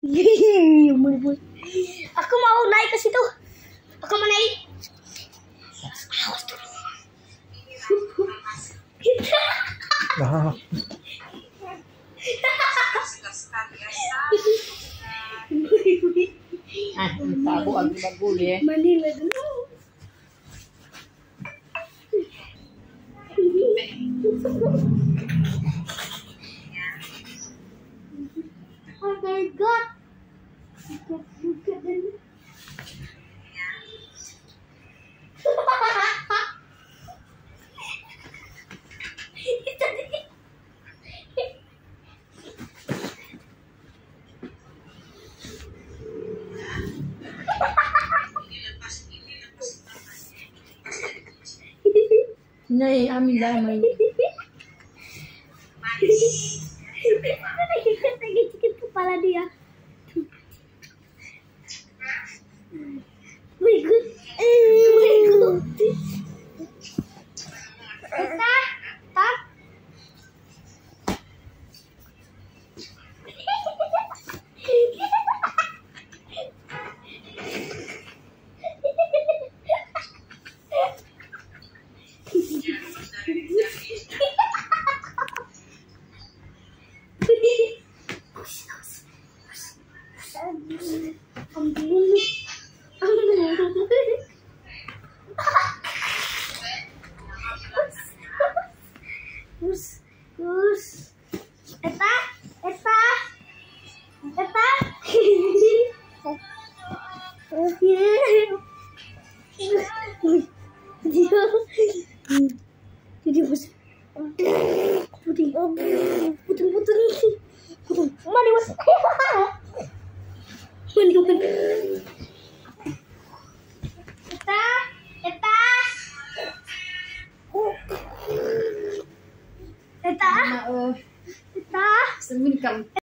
Aku mau naik ke situ. Aku mau naik. Awas dulu. Tabu lagi bagul ya. Mandi dulu. Oh my god. Buka dulu. Nih, amin damai. Sakit kepala dia. My god. My god. Tak. Eta. Semin kam.